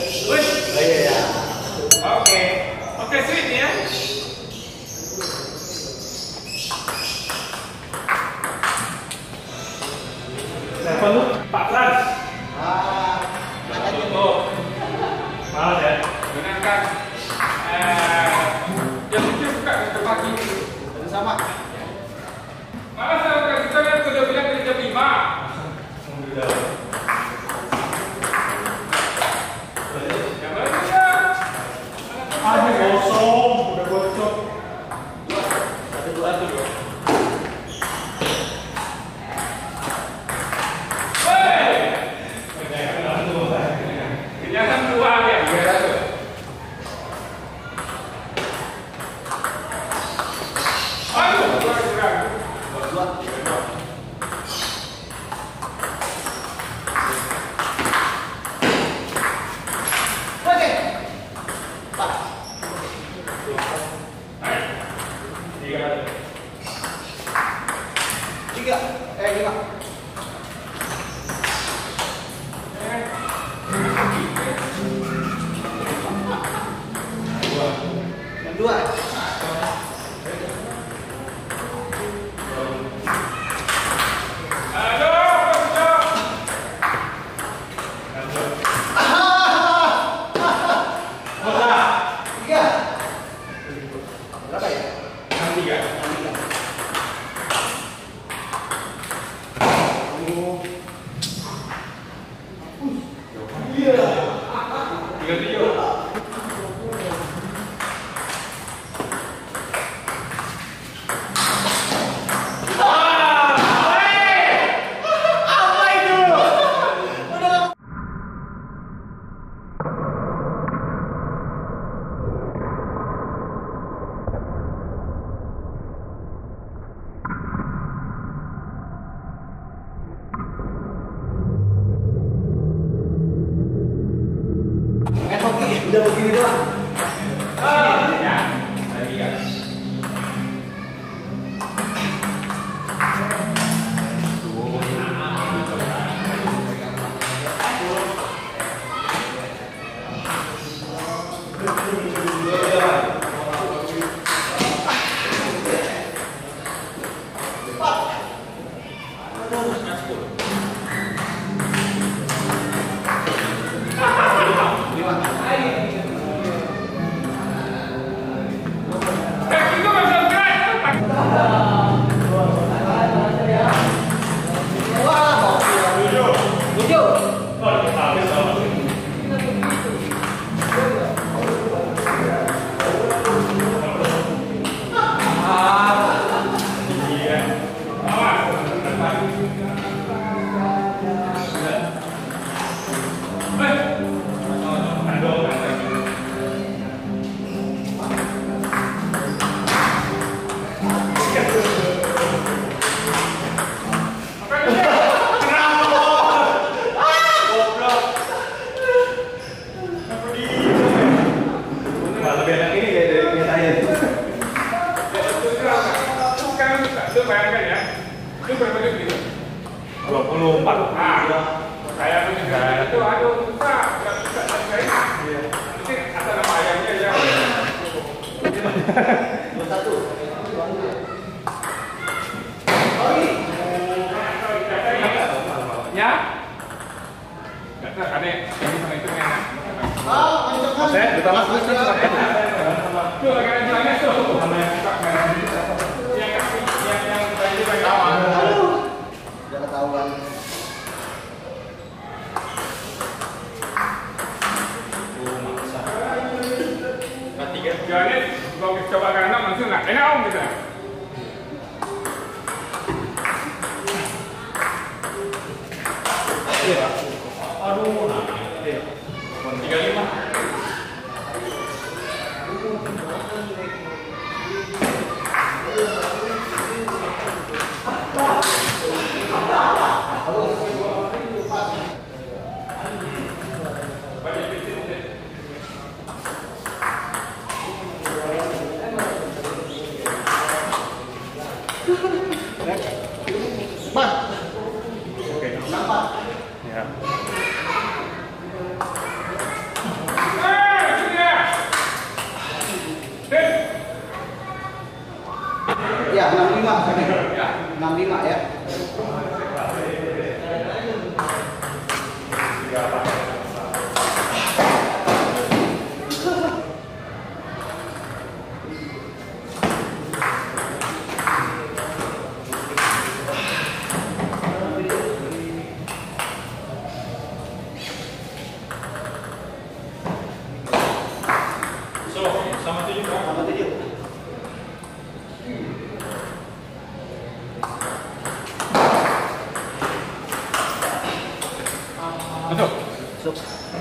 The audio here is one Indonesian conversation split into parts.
Oh iya ya. Oke. Oke, sweet ya. Telepon lu, Pak Frans. Tutup. Malas ya. Gunakan yang kecil buka ke pagi. Sama. Malas kalau kita lihat sudah bilang dari jam 5. Yang lain ya. Aduh kosong, udah bocor. Satu dua tuh. Jangan keluar ya. Aduh, kurang. Oke. Pak. Tiga. Lima. Yang dua. Tiga. Berapa ya? Tiga. Udah begini doang. Ya. Tiga. Bayangkan ya, itu berapa detik? 24. Nah, kayak begini itu aduh susah, nggak bisa cari. Mungkin asal nama ayamnya ya. 21. Ya? Nggak tahu, ada yang sama itu enak. Saya ditambah Tuh, lagi tuh. Sama yang Udah ketahuan. Tiga jalan, kalau kita coba kanan langsung nggak enak om kita. aduh, 35. Ya. 65 ya. Sama 7 kan? Sama 7. Masuk. Masuk.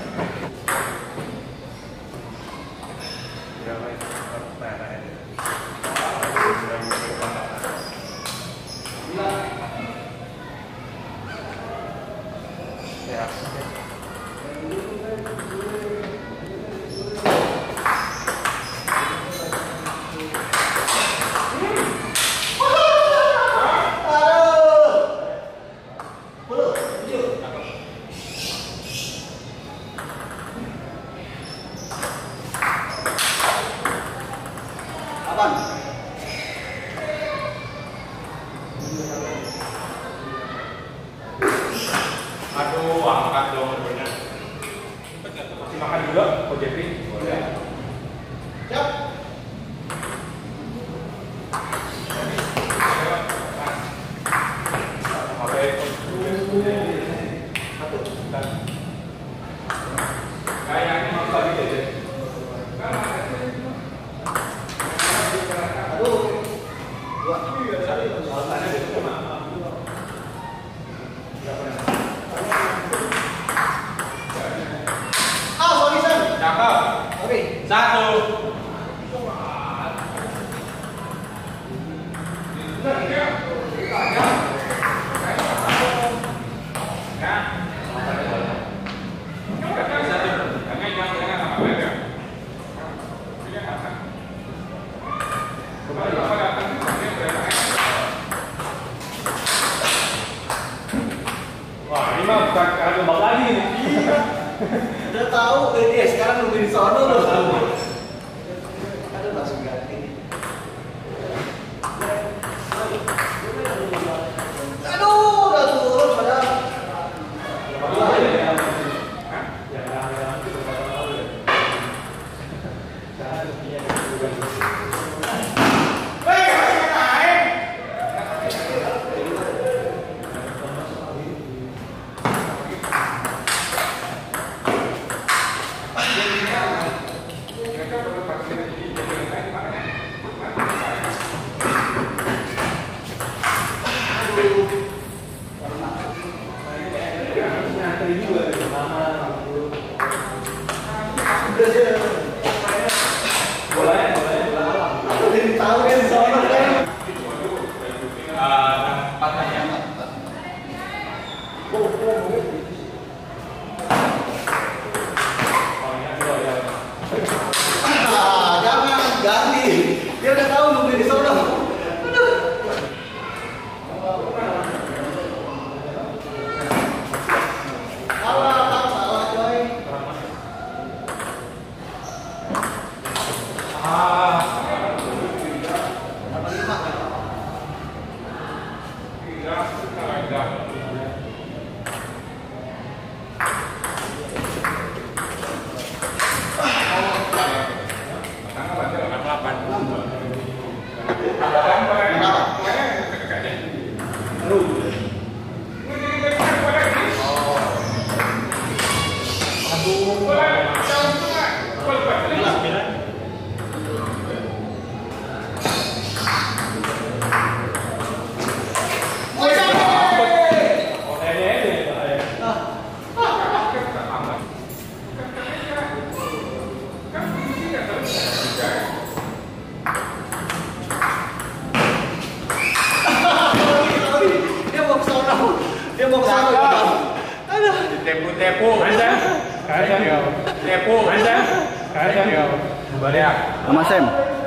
Aduh, angkat dong bener. Masih makan juga, Ko Jeffrey? Boleh. Siap. Oke. Kayaknya mau tadi aja. Aduh. 2. Sorry, Sam. Cakep. Oke. 1. Wah, ini mah bukan karena gembak lagi nih. Udah tahu dia sekarang nunggu di sono loh. Aduh, langsung ganti. Aduh, udah turun padahal. Jangan ganti. Dia udah tahu nunggu di sono. Salah coy. Dia mau ke sana. Aduh. Tepu-tepu. Manja. Kaya. Tepu. Manja. Kaya. Balik. Sama Sam.